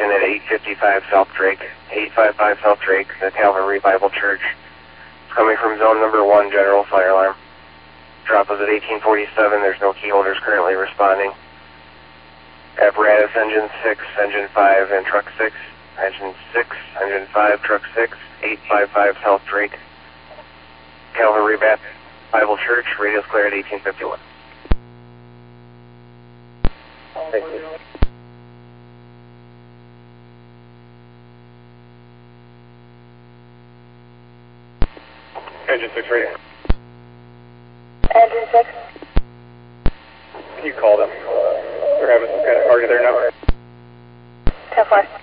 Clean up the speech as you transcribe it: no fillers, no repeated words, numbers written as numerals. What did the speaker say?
in at 855 South Drake, 855 South Drake, the Calvary Bible Church. Coming from zone number 1, general fire alarm. Drop was at 1847, there's no key holders currently responding. Apparatus engine 6, engine 5, and truck 6. Engine 6, engine 5, truck 6, 855 South Drake. Calvary Bible Church, radio's clear at 1851. Thank you. Engine 6 radio. Engine 6. Can you call them? They're having some kind of party there now. 10-4.